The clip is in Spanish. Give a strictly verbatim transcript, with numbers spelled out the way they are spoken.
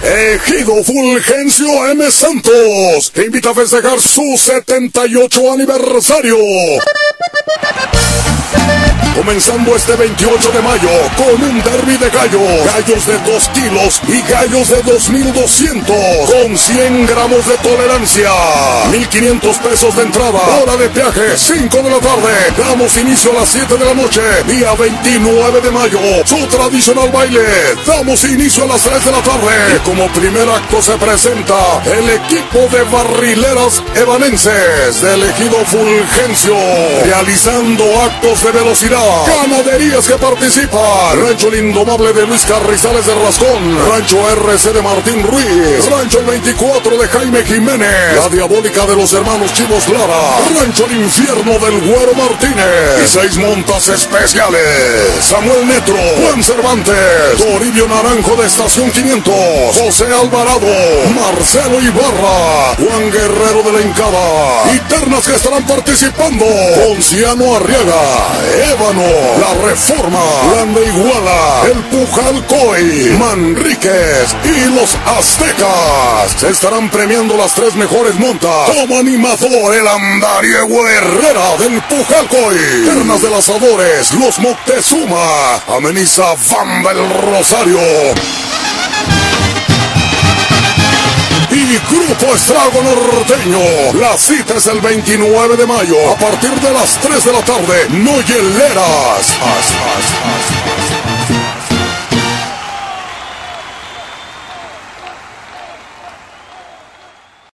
Ejido Fulgencio M. Santos te invita a festejar su setenta y ocho aniversario. Comenzando este veintiocho de mayo con un derbi de gallos, gallos de dos kilos y gallos de dos mil doscientos con cien gramos de tolerancia. mil quinientos pesos de entrada, hora de peaje cinco de la tarde. Damos inicio a las siete de la noche, día veintinueve de mayo. Su tradicional baile, damos inicio a las tres de la tarde. Y como primer acto se presenta el equipo de barrileras evanenses del Ejido Fulgencio, realizando actos de velocidad. Ganaderías que participan: Rancho El Indomable de Luis Carrizales de Rascón, Rancho R C de Martín Ruiz, Rancho El veinticuatro de Jaime Jiménez, La Diabólica de los hermanos Chivos Lara, Rancho El Infierno del Güero Martínez y seis montas especiales: Samuel Netro, Juan Cervantes, Toribio Naranjo de Estación quinientos, José Alvarado, Marcelo Ibarra, Juan Guerrero de la Hincada y ternas que estarán participando: Ponciano Arriaga, Ébano, La Reforma, Grande Iguala, El Pujalcoy, Manríquez y Los Aztecas. Se estarán premiando las tres mejores montas. Como animador, el Andariego Herrera del Pujalcoy, ternas de Lazadores, Los Moctezuma, ameniza Banda El Rosario y Grupo Estrago Norteño. La cita es el veintinueve de mayo a partir de las tres de la tarde. No hieleras. As, as, as, as.